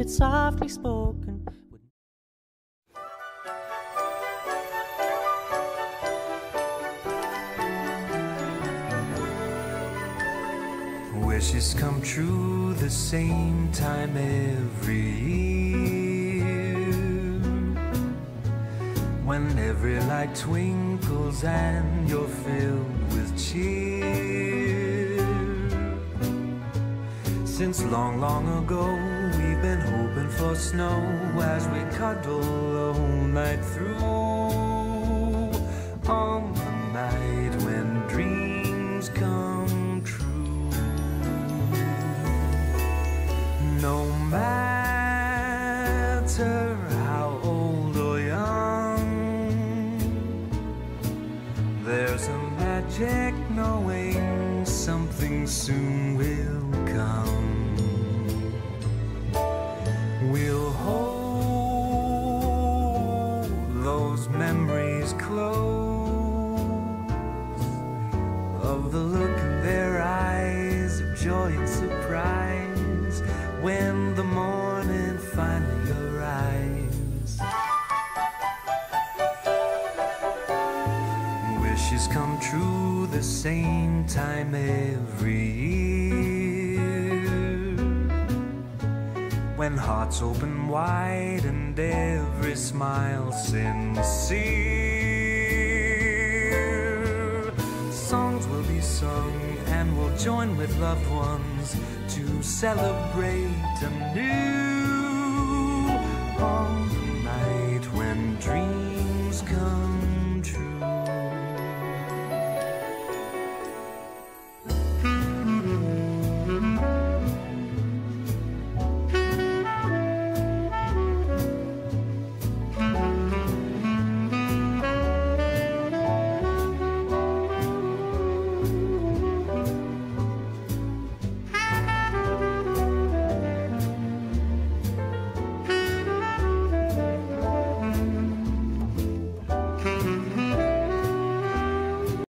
softly spoken. Wishes come true the same time every year, when every light twinkles and you're filled with cheer. Since long, long ago we've been hoping for snow as we cuddle the whole night through, on the night when dreams come true. No matter how old or young, there's a magic knowing something soon will come. We'll hold those memories close, of the look in their eyes of joy and surprise when the morning finally arrives. Wishes come true the same time every year, when hearts open wide and every smile sincere. Songs will be sung and we'll join with loved ones to celebrate anew on